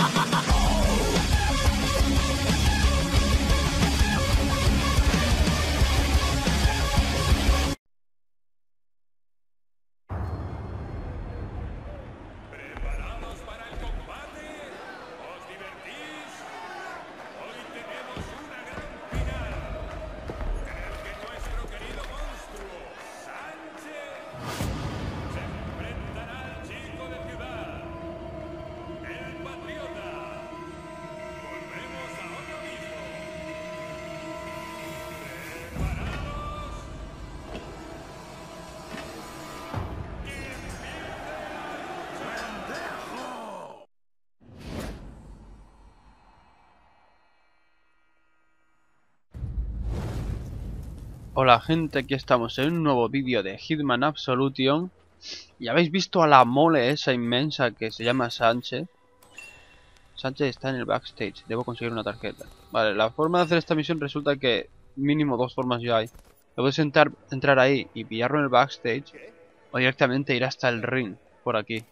Hola gente, aquí estamos en un nuevo vídeo de Hitman Absolution. Y habéis visto a la mole esa inmensa que se llama Sánchez. Sánchez está en el backstage, debo conseguir una tarjeta. Vale, la forma de hacer esta misión resulta que mínimo dos formas ya hay. Puedes entrar ahí y pillarlo en el backstage, o directamente ir hasta el ring, por aquí.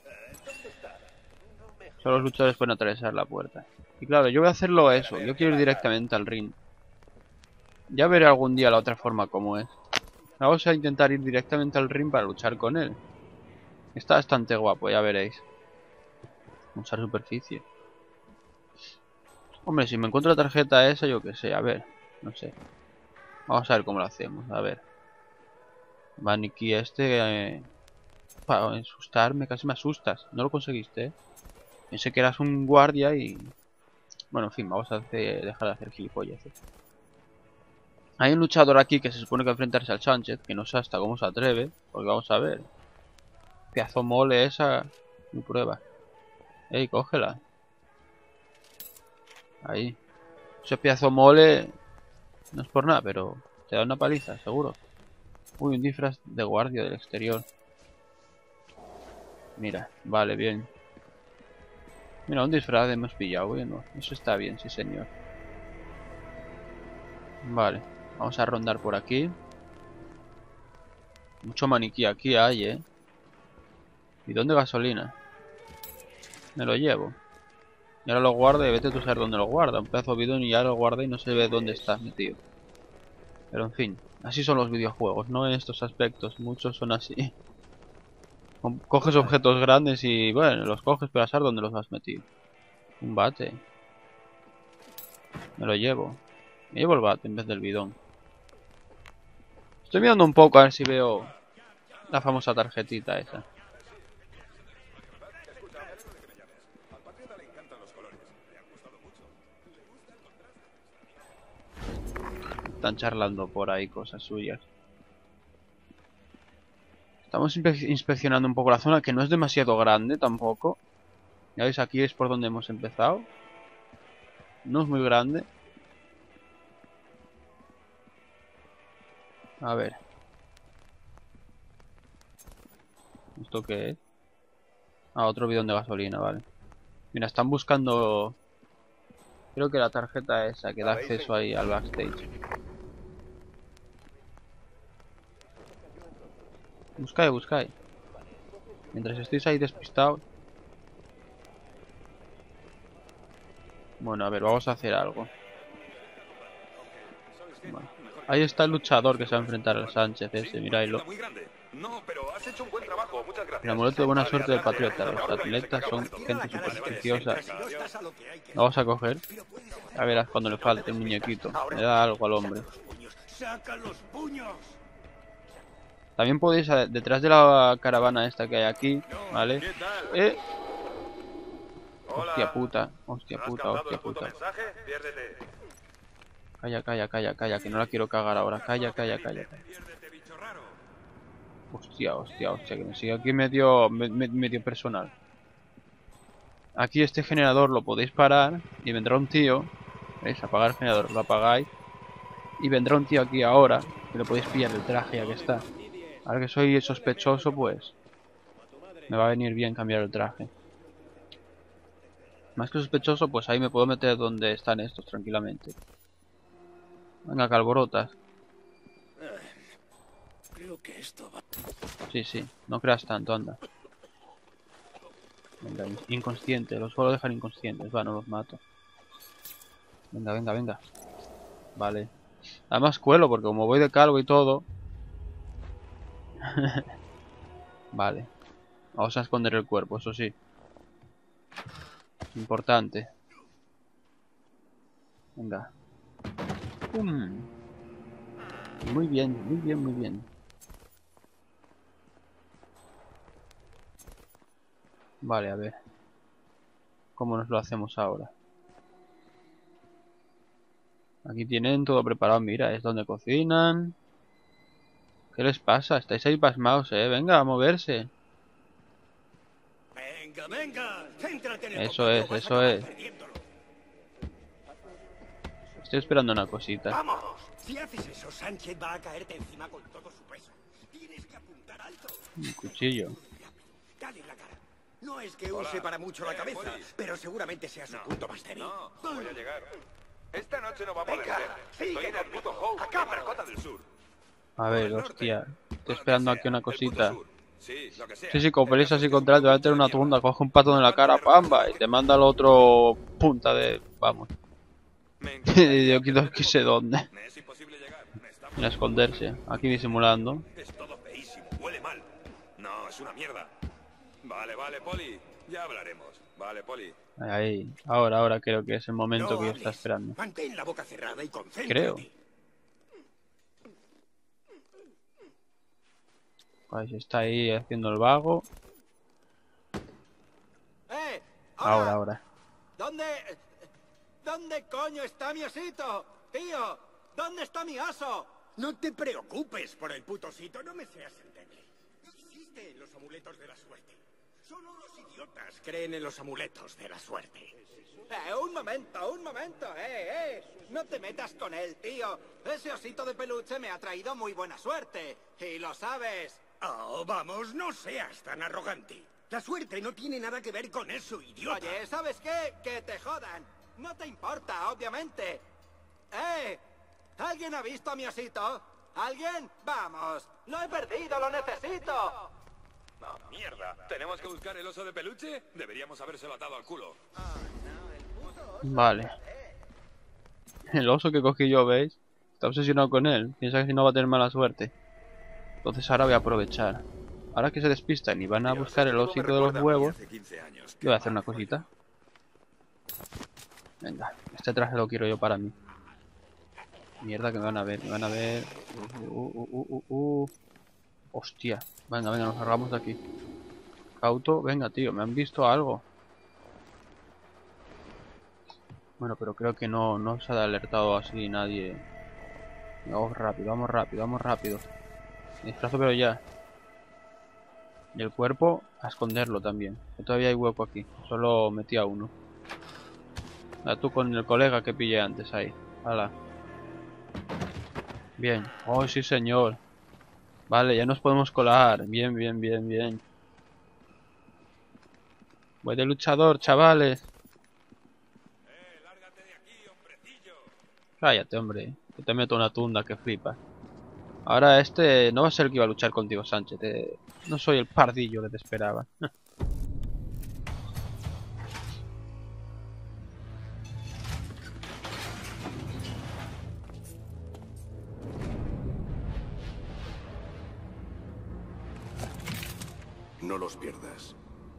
Solo los luchadores pueden atravesar la puerta. Y claro, yo voy a hacerlo eso, yo quiero ir directamente al ring. Ya veré algún día la otra forma como es. Vamos a intentar ir directamente al ring para luchar con él. Está bastante guapo, ya veréis. Usar superficie. Hombre, si me encuentro la tarjeta esa, yo qué sé, a ver. No sé. Vamos a ver cómo lo hacemos, a ver. Maniquí para asustarme, casi me asustas. No lo conseguiste, ¿eh? Pensé que eras un guardia y... Bueno, en fin, vamos a dejar de hacer gilipollas. Hay un luchador aquí que se supone que va a enfrentarse al Sánchez, que no sé hasta cómo se atreve, porque vamos a ver. Pedazo mole esa... Mi prueba. Ey, cógela. Ahí. Ese pedazo mole... No es por nada, pero... Te da una paliza, seguro. Uy, un disfraz de guardia del exterior. Mira, vale, bien. Mira, un disfraz hemos pillado, bueno. Eso está bien, sí señor. Vale, vamos a rondar por aquí. Mucho maniquí aquí hay, Bidón de gasolina. Me lo llevo. Y ahora lo guarda y vete tú a saber dónde lo guarda. Un pedazo de bidón y ya lo guarda y no se ve dónde está metido. Pero en fin, así son los videojuegos, no en estos aspectos. Muchos son así. Coges objetos grandes y, bueno, los coges pero a saber dónde los has metido. Un bate. Me lo llevo. Me llevo el bate en vez del bidón. Estoy mirando un poco a ver si veo la famosa tarjetita esa. Están charlando por ahí cosas suyas. Estamos inspeccionando un poco la zona, que no es demasiado grande tampoco. Ya veis, aquí es por donde hemos empezado. No es muy grande. A ver. ¿Esto qué es? Ah, otro bidón de gasolina, vale. Mira, están buscando... Creo que la tarjeta esa que da acceso ahí al backstage. Buscáis, buscáis. Mientras estéis ahí despistados. Bueno, a ver, vamos a hacer algo. Vale. Ahí está el luchador que se va a enfrentar al Sánchez ese, miradlo. El amuleto de buena suerte del patriota. Los atletas son gente supersticiosa. Lo vamos a coger. A verás cuando le falte un muñequito. Le da algo al hombre. También podéis, detrás de la caravana esta que hay aquí, ¿vale? Hostia puta, hostia puta, hostia puta. Calla, calla, calla, calla, que no la quiero cagar ahora. Calla, calla, calla. Hostia, hostia, hostia, que me sigue aquí medio personal. Aquí este generador lo podéis parar y vendrá un tío. ¿Veis? Apagar el generador, lo apagáis. Y vendrá un tío aquí ahora, que le podéis pillar el traje ya que está. Ahora que soy sospechoso, pues me va a venir bien cambiar el traje. Más que sospechoso, pues ahí me puedo meter donde están estos tranquilamente. Venga, que alborotas. Sí, sí, no creas tanto, anda. Venga, inconsciente, los suelo dejar inconscientes. Va, no los mato. Venga, venga, venga. Vale. Además cuelo, porque como voy de calvo y todo. Vale. Vamos a esconder el cuerpo, eso sí. Importante. Venga. Muy bien, muy bien, muy bien. Vale, a ver. ¿Cómo nos lo hacemos ahora? Aquí tienen todo preparado, mira, es donde cocinan. ¿Qué les pasa? Estáis ahí pasmados, venga, a moverse. Venga, venga, céntrate en el Eso combate es, o vas a eso acabar es. perdiéndolo. Estoy esperando una cosita. ¡Vamos! Si haces eso, Sánchez va a caerte encima con todo su peso. Tienes que apuntar alto. Un cuchillo. Dale en la cara. No es que use para mucho la cabeza, Poli. pero seguramente sea su punto más débil. No, voy a llegar. Esta noche no va a poder Venga, ser. sigue Estoy en el conmigo. puto Hope, Acábalo. en Dakota del Sur. A ver, Del norte. hostia. Estoy Lo esperando que aquí una sea, el puto cosita. sur. Sí, lo que sea. Sí, como El peleas caso así es que es contra él, te va a meter una mierda. tunda, coge un patón en la cara, pamba, y te manda al otro punta de... Vamos. Me encantaría, Yo quito que sé dónde. me es imposible llegar. Me está En esconderse. Aquí disimulando. Es todo feísimo, huele mal. No, es una mierda. Vale, vale, Poli. Ya hablaremos. Vale, Poli. Ahí. Ahora creo que es el momento No que yo estaba hables. esperando. Mantén la boca cerrada y concéntrate. Creo. Pues está ahí haciendo el vago. Ahora. ¿Dónde coño está mi osito? Tío, ¿dónde está mi oso? No te preocupes por el puto osito, no me seas endeble. No existen los amuletos de la suerte. Solo los idiotas creen en los amuletos de la suerte. Un momento, No te metas con él, tío. Ese osito de peluche me ha traído muy buena suerte. Y lo sabes. Oh, vamos, no seas tan arrogante. La suerte no tiene nada que ver con eso, idiota. Oye, ¿sabes qué? Que te jodan. No te importa, obviamente. ¿Alguien ha visto a mi osito? ¿Alguien? Vamos. Lo he perdido, lo necesito. No, mierda. ¿Tenemos que buscar el oso de peluche? Deberíamos habérselo atado al culo. Vale. El oso que cogí yo, ¿veis? Está obsesionado con él. Piensa que si no va a tener mala suerte. Entonces ahora voy a aprovechar. Ahora que se despistan y van a buscar el osito de los huevos, yo voy a hacer una cosita. Venga, este traje lo quiero yo para mí. Mierda que me van a ver, me van a ver. Hostia. Venga, nos largamos de aquí. Cauto, venga tío, me han visto algo. Bueno, pero creo que no se ha alertado así nadie. Vamos rápido. Me disfrazo pero ya. Y el cuerpo a esconderlo también. Que todavía hay hueco aquí. Solo metí a uno. Tú con el colega que pillé antes ahí. Hala. Bien. Oh, sí señor. Vale, ya nos podemos colar. Bien. Voy de luchador, chavales. Lárgate de aquí, hombrecillo. Cállate, hombre. Que te meto una tunda que flipas. Ahora este no va a ser el que iba a luchar contigo, Sánchez. No soy el pardillo que te esperaba. No los pierdas.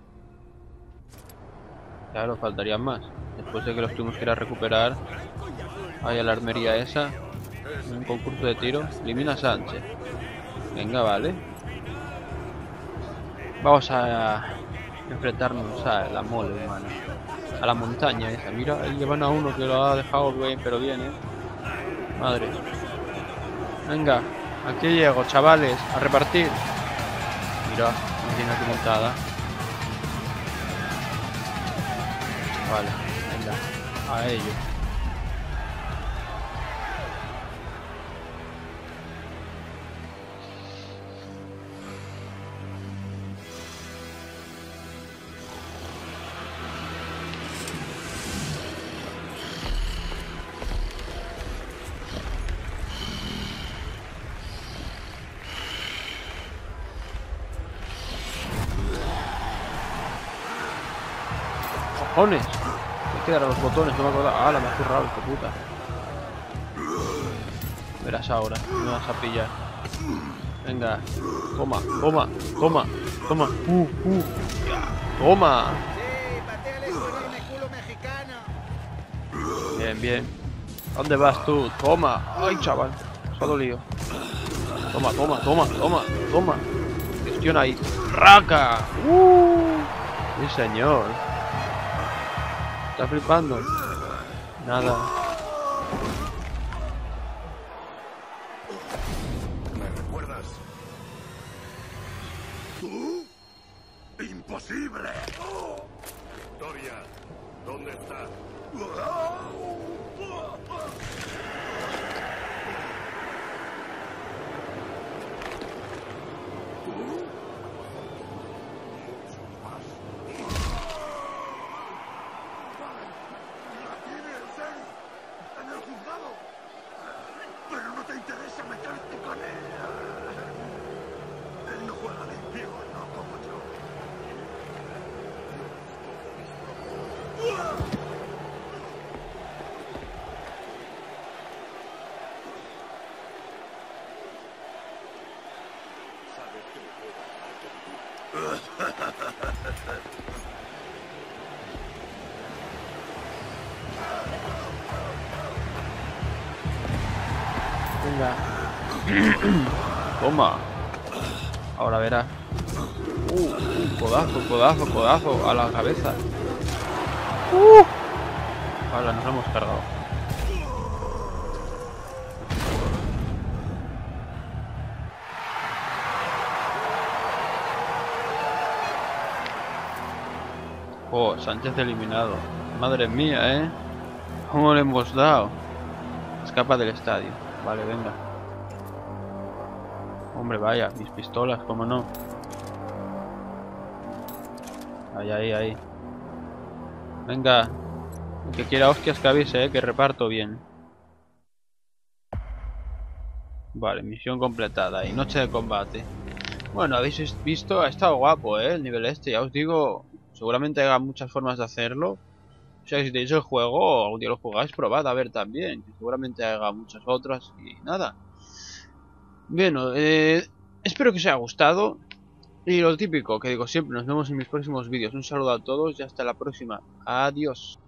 Claro, faltarían más. Después de que los tuvimos que ir a recuperar. Ahí a la armería esa. Un concurso de tiro. Elimina a Sánchez. Venga, vale. Vamos a enfrentarnos a la mole humana. A la montaña esa. Mira, ahí llevan a uno que lo ha dejado bien, pero bien, Madre. Venga, aquí llego, chavales. A repartir. Mira, me tiene aquí montada. Vale, venga. A ello. cojones? Me quedan los botones, no me acuerdo. Ah, la me ha zurrado, hijo puta. Verás ahora, me vas a pillar. Venga, toma, toma, toma, toma. Toma. Sí, pateale su enorme culo mexicano. Bien, bien. ¿Dónde vas tú? Toma. Ay, chaval. Se ha dolido. Toma, toma, toma, toma, toma. Gestiona ahí. ¡Raca! Sí, señor. ¿Está flipando? Nada. ¿Me recuerdas? ¿Tú? ¡Imposible! Victoria, ¿dónde está? La tienes en el juzgado. Pero no te interesa meterte con él. Él no juega limpio, no como yo. Sabes que me puedo Venga. Toma. Ahora verás. Codazo, codazo, codazo. A la cabeza. Ahora nos lo hemos cargado. Oh, Sánchez eliminado. Madre mía, ¿eh? ¿Cómo le hemos dado? Escapa del estadio. Vale, venga. Hombre, vaya, mis pistolas, cómo no. Ahí, ahí, ahí. Venga. El que quiera hostias que avise, que reparto bien. Vale, misión completada. Y noche de combate. Bueno, habéis visto, ha estado guapo, el nivel este. Ya os digo, seguramente haya muchas formas de hacerlo. O sea, si tenéis el juego o algún día lo jugáis, probad a ver también. Seguramente haga muchas otras y nada. Bueno, espero que os haya gustado. Y lo típico que digo siempre, nos vemos en mis próximos vídeos. Un saludo a todos y hasta la próxima. Adiós.